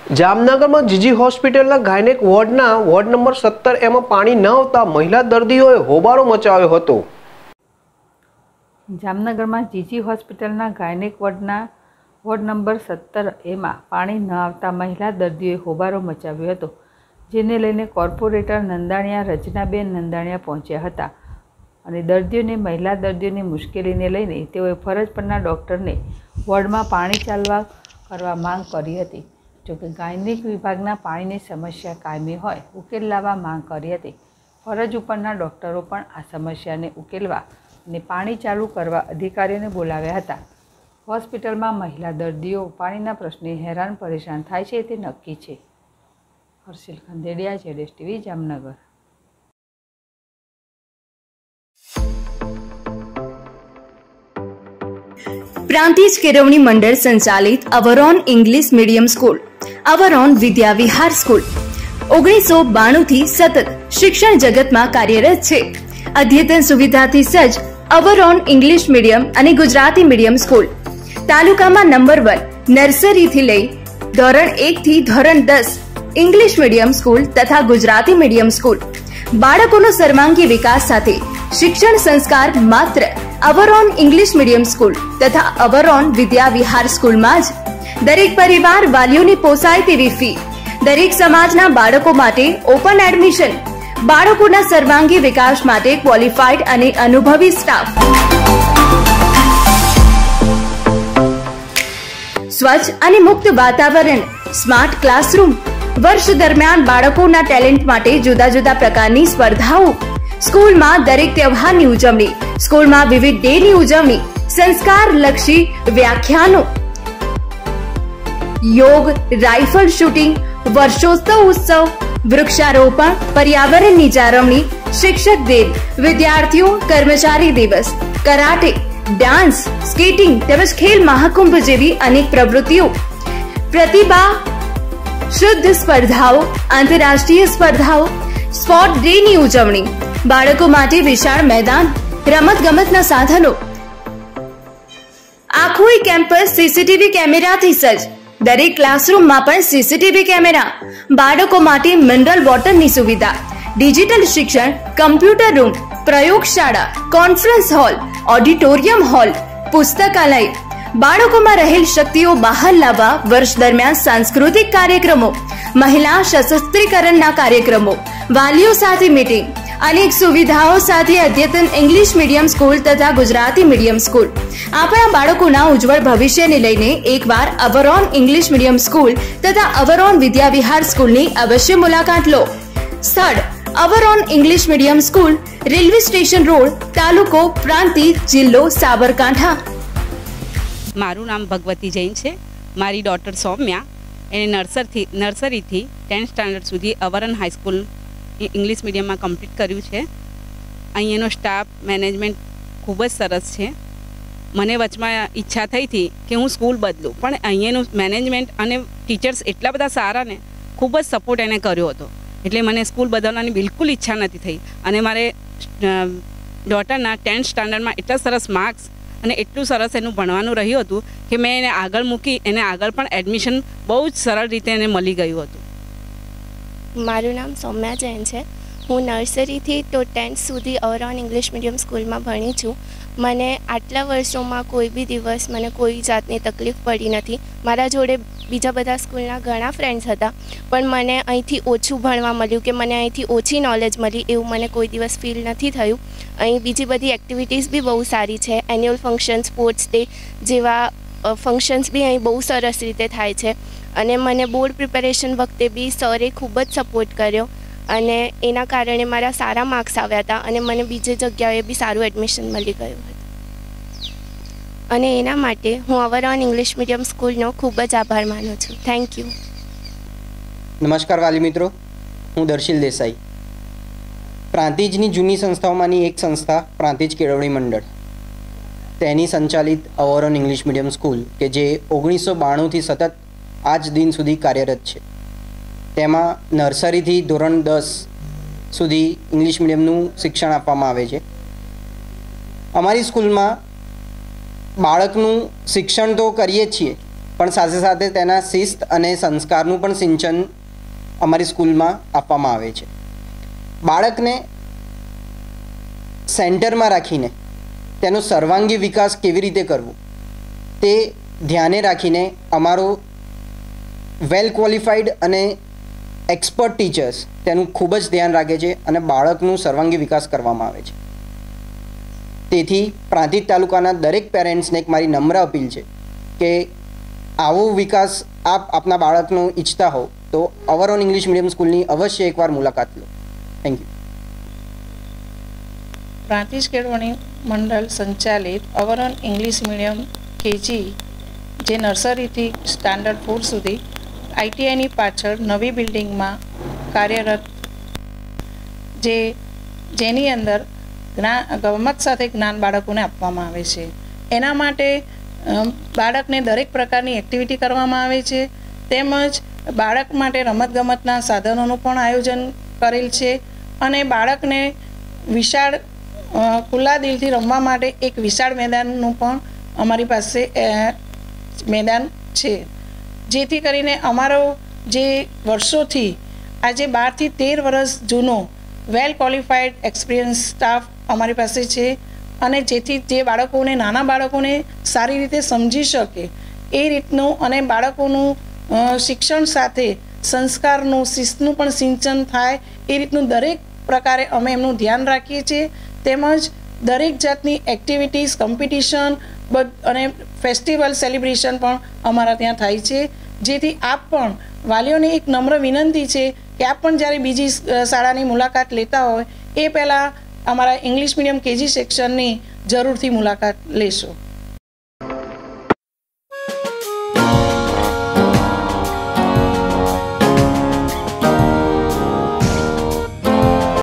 जामनगर में जीजी hospital gynaec ward number 17 में पानी न आवता महिला दर्दीओए होबारो मचाव्यो हतो। जामनगर में जीजी होस्पिटल गायनेक वोर्ड नंबर 17 में पानी न आवता महिला दर्दीओए होबारो मचाव्यो हतो, जेने लईने कोर्पोरेटर नंदाणिया रचनाबेन नंदाणिया पहोंच्या हता अने दर्दीओने महिला दर्दीओनी मुश्केलीने लईने तेओए फरज परना डॉक्टरने वोर्डमां पाणी चालवा करवा मांग करी हती। जो कि गायनेक विभागना पाणीनी समस्या कायमी होय उकेल लाववा मांग करी हती। फरज उपरना डॉक्टरो पण आ समस्याने उकेलवा अने पाणी चालू करवा अधिकारीओने बोलाव्या हता। होस्पिટલમાં महिला दर्दीओ पाणीना प्रश्ने हैरान परेशान थाय छे ते नक्की छे। Harsil खंदेड़िया, ZS TV, Jamnagar. प्रांतिज केळवणी मंडल संचालित our own English medium school, our own Vidya Vihar school 1992 थी सतत शिक्षण जगत में कार्यरत छे। अद्यतन सुविधाथी सज्ज अवरोन इंग्लिश मीडियम अने गुजराती मीडियम स्कूल तालुका में नंबर 1 नर्सरी थी लई धोरण 1 थी धोरण 10 इंग्लिश मीडियम स्कूल तथा गुजराती मीडियम स्कूल बाळकोनो सर्वांगी विकास साथे शिक्षण संस्कार मात्र अवरोन इंग्लिश मीडियम स्कूल तथा अवरोन विद्या विहार स्कूल में ज दरेक परिवार वालीओनी पोसाय तेवी फी, दरेक समाजना बाळको माटे ओपन एडमिशन, बाळकोना सर्वांगी विकास माटे क्वॉलिफाइड अने अनुभवी स्टाफ, स्वच्छ अने मुक्त वातावरण, स्मार्ट क्लासरूम, वर्ष दरमियान बाळकोना टेलेंट माटे जुदा जुदा प्रकारनी स्पर्धाओ, स्कूल में दरेक त्यौहारनी उजवणी, स्कूल में विविध डे नी उजवणी, संस्कार लक्षी व्याख्यानों, योग, राइफल शूटिंग, वर्षोत्सव उत्सव, वृक्षारोपण, पर्यावरण की जाळवणी, शिक्षक दिन, विद्यार्थियों कर्मचारी दिवस, कराटे, डांस, स्केटिंग तेमज खेल महाकुंभ जेवी अनेक प्रवृत्तिओ, प्रतिभा शुद्ध स्पर्धाओं, आंतरराष्ट्रीय स्पर्धाओं, स्पोर्ट डे नी उजवणी, बाळको माटे विशाळ मैदान, रमत गमतना साधनो, आखोई केम्पस सीसीटीवी कैमेरा थी सज्ज, दरेक क्लासरूम में पण सीसीटीवी कैमेरा, बाळको माटे मिनरल वॉटर नी सुविधा, डिजिटल शिक्षण, कम्प्यूटर रूम, प्रयोगशाला, कॉन्फ्रेंस हॉल, ऑडिटोरियम हॉल, पुस्तकालय, बाळको में रहेल शक्तिओ बहार लाववा वर्ष दरमियान सांस्कृतिक कार्यक्रमों, महिला सशस्त्रीकरणना कार्यक्रमों, वालीओ साथे मीटिंग, अनेक सुविधाओं साथे अद्यतन इंग्लिश मीडियम स्कूल तथा गुजराती मीडियम स्कूल। आपણા બાળકોના ઉજ્જવળ ભવિષ્યને લઈને એકવાર અવરોન ઇંગ્લિશ મીડિયમ સ્કૂલ તથા અવરોન વિદ્યા વિહાર સ્કૂલની અવશ્ય મુલાકાત લો। સ્થળ our own English medium school, railway station road, તાલુકો પ્રાંતિજ, જિલ્લો સાબરકાંઠા। મારું નામ ભગવતી જૈન છે। મારી ડોટર સૌમ્યા એને નર્સરીથી 10th સ્ટાન્ડર્ડ સુધી અવરોન હાઈસ્કૂલ इंग्लिश मीडियम में कम्प्लीट कर्यु छे। अहींनो स्टाफ मैनेजमेंट खूब ज सरस छे। मने वचमां इच्छा थई थी कि हूँ स्कूल बदलूँ, पण अहींनु मैनेजमेंट अने टीचर्स एटला बधा सारा ने खूब ज सपोर्ट एने कर्यो हतो, एटले मने स्कूल बदलवानी बिल्कुल इच्छा नथी थई। अने मारे डॉटरना 10th स्टान्डर्ड में एटला सरस मार्क्स अने एटलुं सरस एनुं भणवानुं रह्युं हतुं कि मैं एने आगळ मूकी, एने आगळ पण एडमिशन बहु ज सरळ रीते एने मळी गयुं हतुं। मारू नाम सौम्या जैन है। हूँ नर्सरी थी तो 10th सुधी अवरोन इंग्लिश मीडियम स्कूल में भणी छूँ। मने आटला वर्षों में कोई भी दिवस मने कोई जातनी तकलीफ पड़ी नहीं। मारा जोड़े बीजा बधा स्कूलना घणा फ्रेंड्स हता, पण मने अहींथी ओछुं भणवा मळ्युं कि मने अहींथी ओછી नॉलेज मळी एवुं मने कोई दिवस फील नहीं थयुं। अहीं बीजी बधी एक्टिविटीज़ भी बहुत सारी है। एन्युअल फंक्शन, स्पोर्ट्स डे जेवा फंक्शन्स भी अहीं बहु सरस रीते थाय छे। अने मने बोर्ड प्रिपेरेशन वखते भी सरे खूब ज सपोर्ट कर्यो अने एना कारणे मारा सारा मार्क्स आव्या हता अने मने बीजे जग्याए भी सारू एडमिशन मळी गयुं हतुं अने एना माटे हूँ अवरोन इंग्लिश मीडियम स्कूलनो खूब ज आभार मानु छुं। Thank you. नमस्कार वाली मित्रों, हूँ दर्शिल देसाई। प्रांतिजनी जूनी संस्थाओमांनी एक संस्था प्रांतिज केळवणी मंडळ, तेनी संचालित अवरोन इंग्लिश मीडियम स्कूल के जे 1992 थी सतत आज दिन सुधी कार्यरत है। तेमां नर्सरी थी धोरण 10 सुधी इंग्लिश मीडियमनु शिक्षण आपवामां आवे छे। अमारी स्कूल में बाळकनुं शिक्षण तो करीए छीए, પણ સાથે સાથે તેના શિસ્ત અને સંસ્કારનું પણ સિંચન અમારી સ્કૂલમાં આપવામાં આવે છે. બાળકને સેન્ટરમાં રાખીને તેનો સર્વાંગી વિકાસ કેવી રીતે કરવો તે ધ્યાને રાખીને અમારો વેલ ક્વોલિફાઈડ અને એક્સપર્ટ ટીચર્સ તેનું ખૂબ જ ધ્યાન રાખે છે અને બાળકનું સર્વાંગી વિકાસ કરવામાં આવે છે. તેથી પ્રાંતિજ તાલુકાના દરેક પેરેન્ટ્સને એક મારી નમ્ર અપીલ છે કે આવો વિકાસ આપ આપના બાળકનો ઈચ્છતા હો તો અવર ઓન ઇંગ્લિશ મીડિયમ સ્કૂલની અવશ્ય એકવાર મુલાકાત લો. Thank you. પ્રાંતિજ કેળવણી મંડળ સંચાલિત our own English medium KG જે નર્સરીથી સ્ટાન્ડર્ડ 4 સુધી આઈટીઆઈની પાછળ નવી બિલ્ડિંગમાં કાર્યરત જેની અંદર ગમત સાથે જ્ઞાન બાળકોને આપવામાં આવે છે. એના માટે બાળકને દરેક પ્રકારની એક્ટિવિટી કરવામાં આવે છે, તેમજ બાળક માટે રમતગમતના સાધનોનું પણ આયોજન કરેલ છે અને બાળકને વિશાળ ખુલ્લા દિલથી રમવા માટે એક વિશાળ મેદાનનું પણ અમારી પાસે મેદાન છે, જેથી કરીને અમારો જે વર્ષોથી આજે 12 થી 13 વર્ષ જૂનો વેલ ક્વોલિફાઈડ એક્સપિરિયન્સ સ્ટાફ અમારી પાસે છે અને જેથી જે બાળકોને નાના બાળકોને સારી રીતે સમજી શકે એ રીતનું અને બાળકોનું શિક્ષણ સાથે સંસ્કારનું શિસ્તનું પણ સિંચન થાય એ રીતનું દરેક પ્રકારે અમે એમનું ધ્યાન રાખીએ છીએ. તેમજ દરેક જાતની એક્ટિવિટીઝ કોમ્પિટિશન અને ફેસ્ટિવલ સેલિબ્રેશન પણ અમારા ત્યાં થાય છે, જેથી આપ પણ વાલીઓને એક નમ્ર વિનંતી છે કે આપ પણ જ્યારે બીજી શાળાની મુલાકાત લેતા હોય એ પહેલાં અમારા ઇંગ્લિશ મીડિયમ કેજી સેક્શનની જરૂરથી મુલાકાત લેશો.